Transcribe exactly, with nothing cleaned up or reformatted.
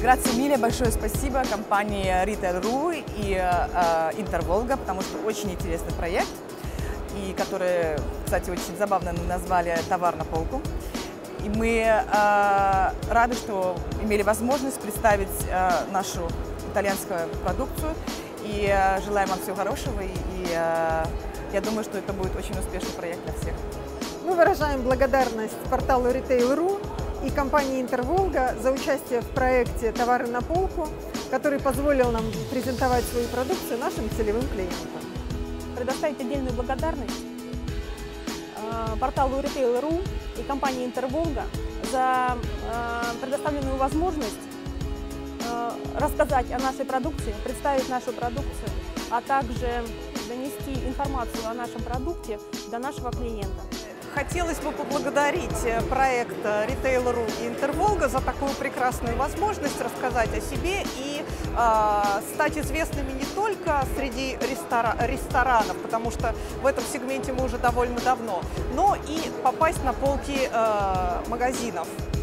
Грация Миля, большое спасибо компании Retail.ru и э, Интерволга, потому что очень интересный проект, и который, кстати, очень забавно назвали «Товар на полку». И мы э, рады, что имели возможность представить э, нашу итальянскую продукцию, и э, желаем вам всего хорошего, и, и э, я думаю, что это будет очень успешный проект для всех. Мы выражаем благодарность порталу Retail.ru и компании Интерволга за участие в проекте «Товары на полку», который позволил нам презентовать свою продукцию нашим целевым клиентам. Предоставить отдельную благодарность э, порталу Retail.ru и компании Интерволга за э, предоставленную возможность э, рассказать о нашей продукции, представить нашу продукцию, а также донести информацию о нашем продукте до нашего клиента. Хотелось бы поблагодарить проект Retail.ru и Интерволга за такую прекрасную возможность рассказать о себе и э, стать известными не только среди рестора ресторанов, потому что в этом сегменте мы уже довольно давно, но и попасть на полки э, магазинов.